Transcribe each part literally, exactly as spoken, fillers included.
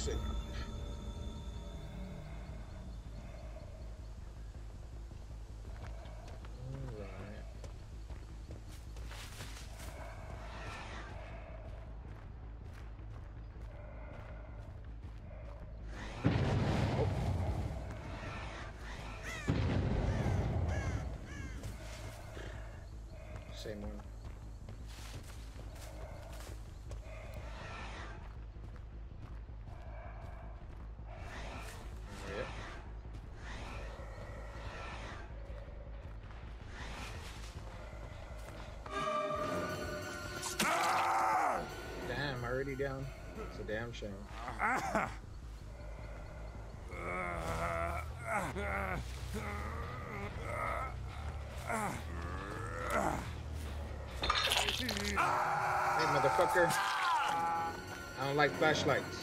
Shit. Alright. Oh. Same one. Yep. Damn, already down. It's a damn shame. Hey, motherfucker. I don't like flashlights.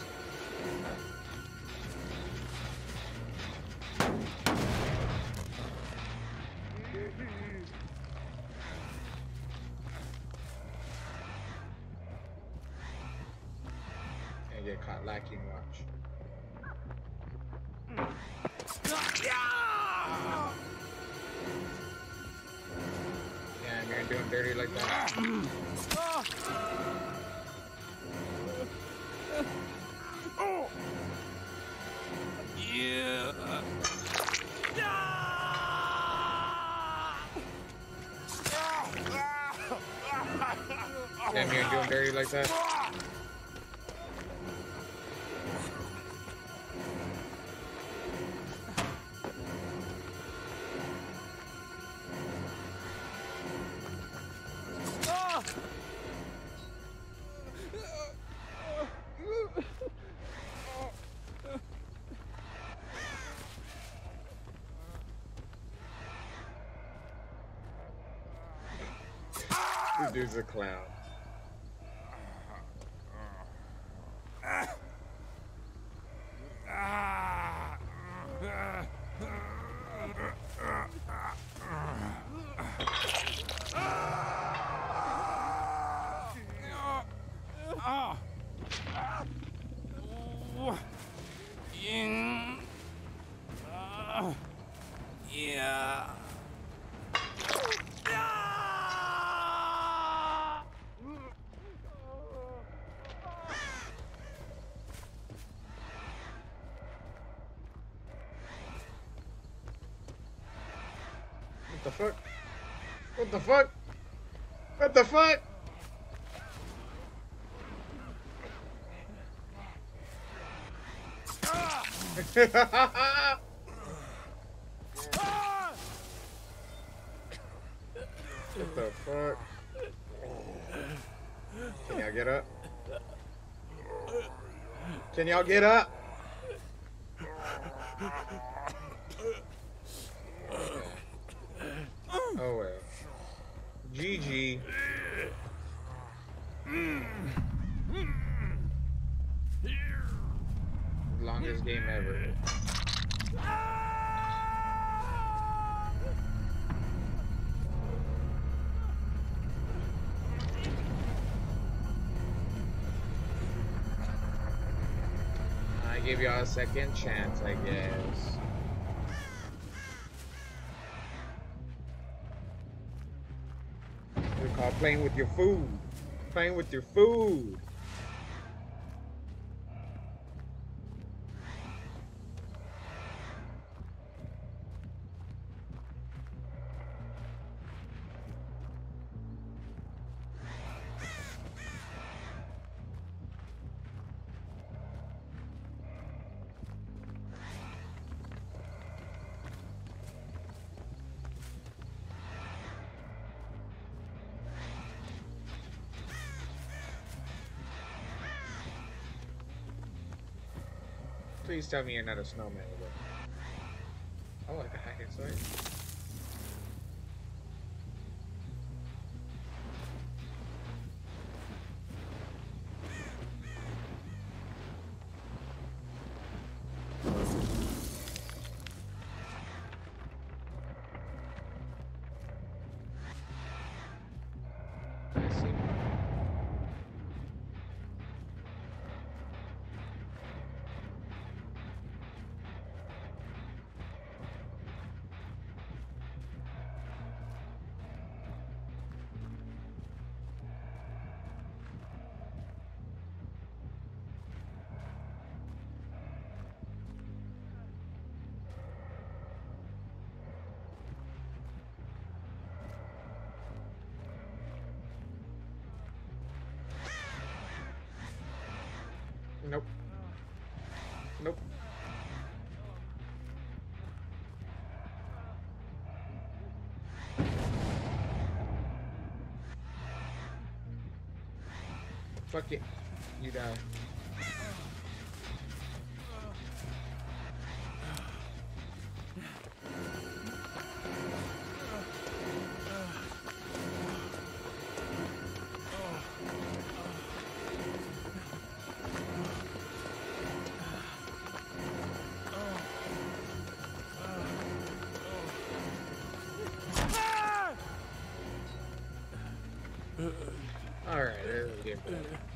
Can't get caught lacking, watch. Damn, you're doing dirty like that. Yeah. Damn, you're doing dirty like that. This dude's a clown. Yeah. What the fuck? What the fuck? What the fuck? What the fuck? Can y'all get up? Can y'all get up? Oh well. G G. Longest game ever. I give y'all a second chance, I guess. It's called playing with your food. Playing with your food. Please tell me you're not a snowman. Oh, I can hack inside. I see. Nope. Nope. Fuck it. You die. Alright, there's the game.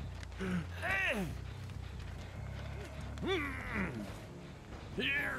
Here.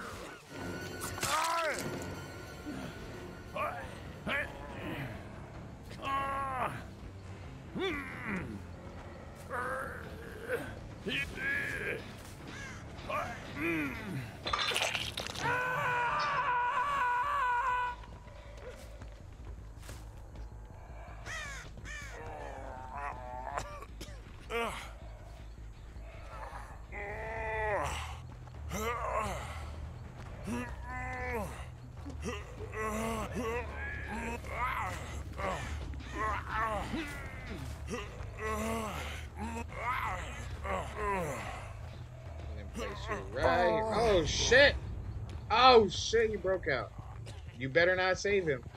Right here. Oh shit! Oh shit! He broke out. You better not save him.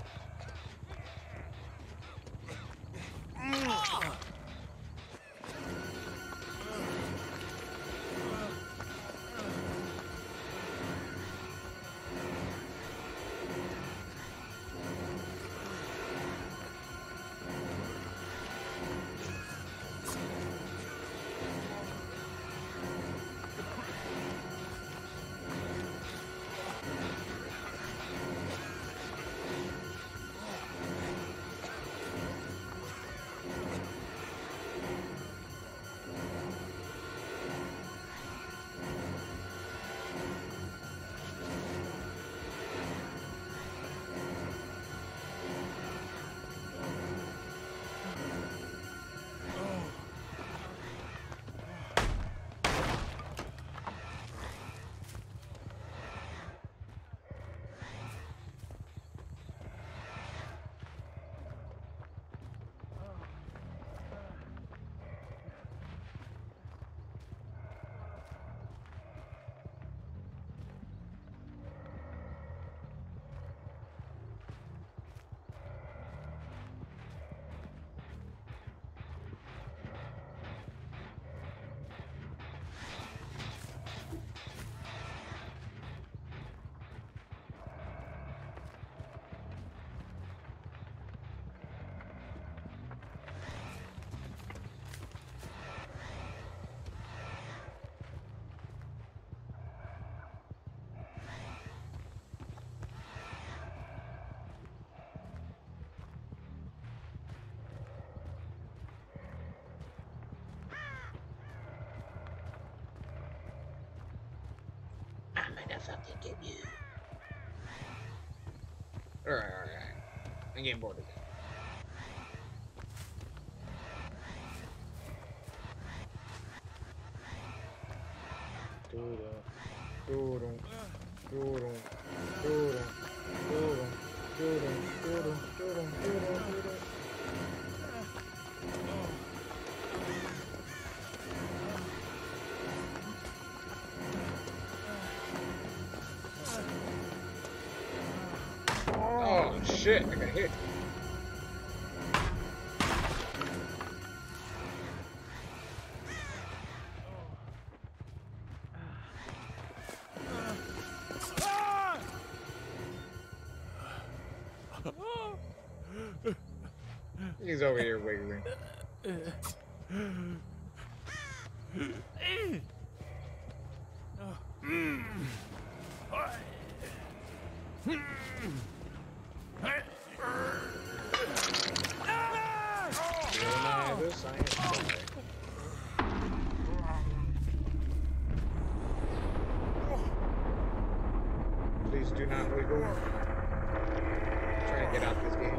I'm gonna fucking get you. Alright, alright, alright. I'm getting bored again. Doo-dum, doo-dum, doo-dum, doo-dum, doo-dum, doo-dum, doo-dum, doo-dum, doo-dum. Oh shit, I got hit. He's over here wiggling. Please do not wiggle. I'm trying to get out this game.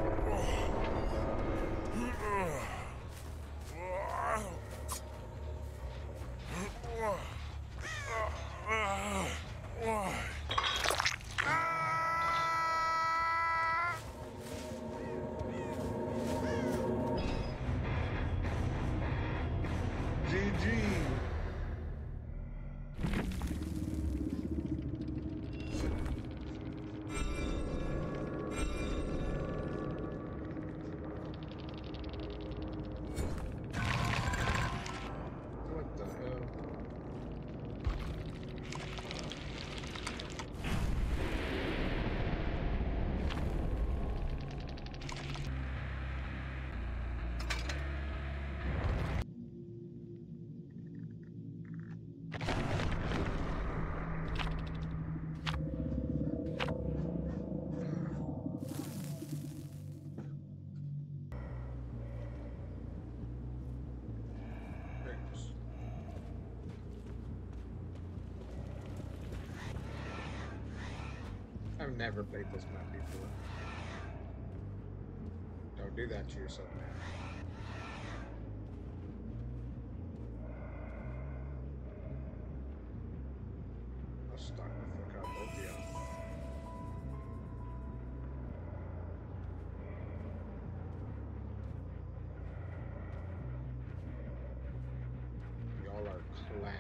never played this map before. Don't do that to yourself, man. I'll stock the fuck out both of y'all. Y'all are clowns.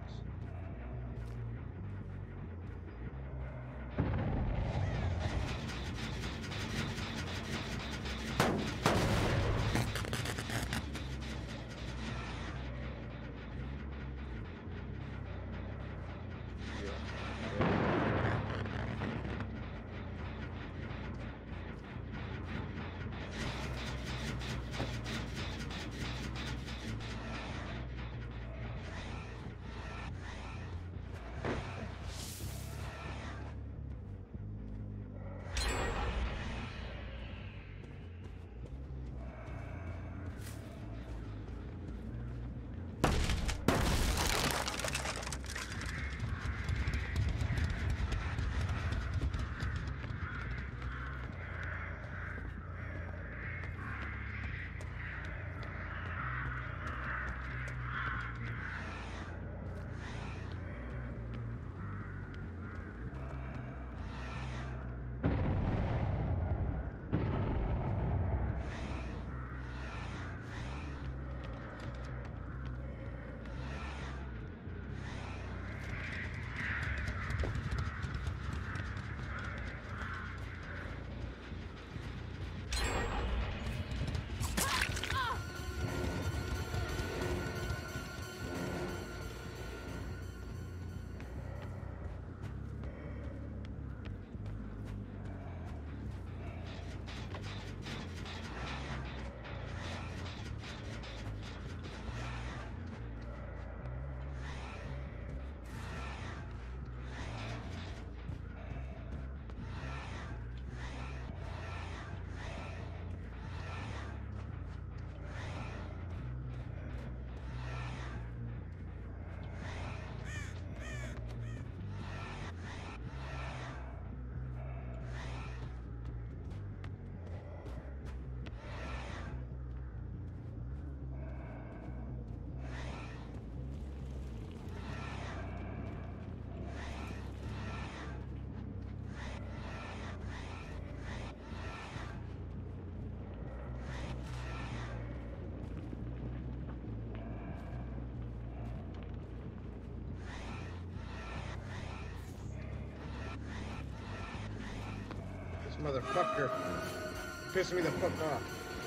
Motherfucker. Pissed me the fuck off.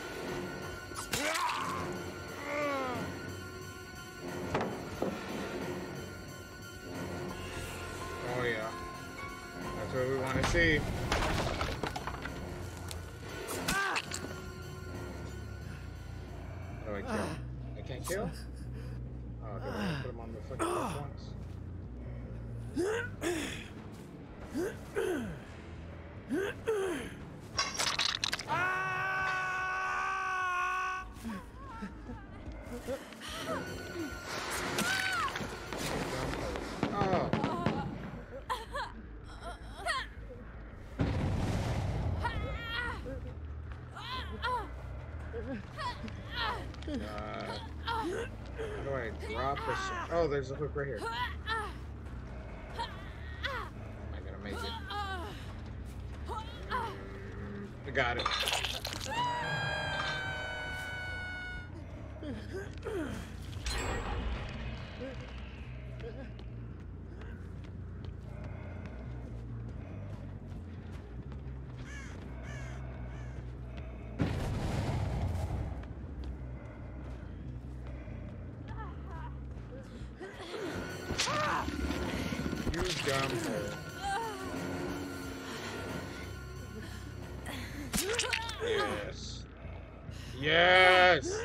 Oh yeah. That's what we want to see. How do I kill? I can't kill? Oh, do I put him on the fucking left once? Oh, there's a hook right here. Am I gonna make it? I got it. Dumb hole. Yes. Yes.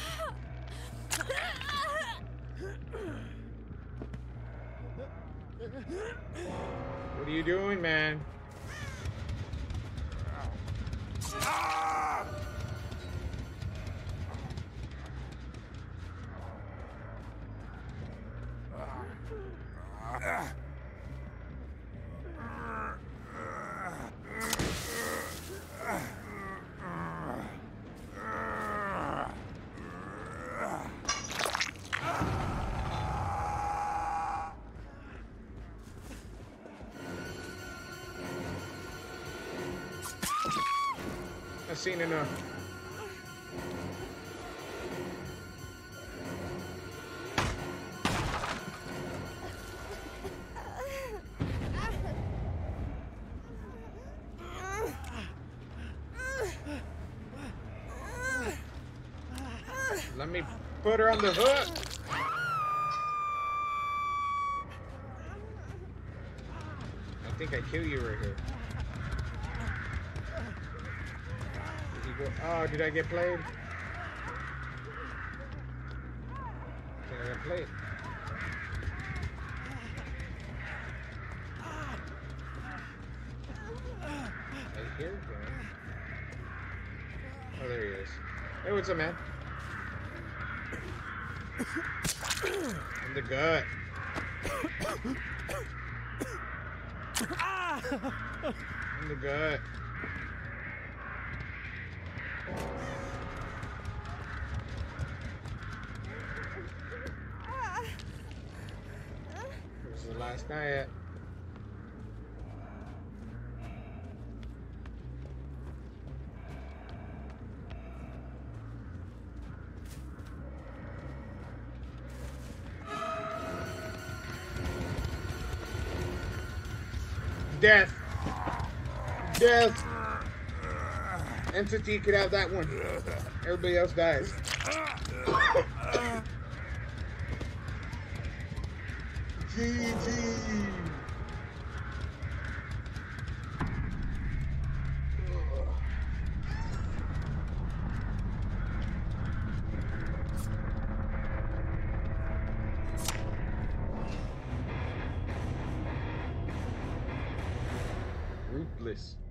What are you doing, man? seen enough. Let me put her on the hook. I think I kill you right here. Did he go? Oh, did I get played? Did I get played? I hear him. Oh, there he is. Hey, what's up, man? In the gut. In the gut. This is the last guy yet. Death. Death. Entity could have that one. Everybody else dies. G G. Ruthless.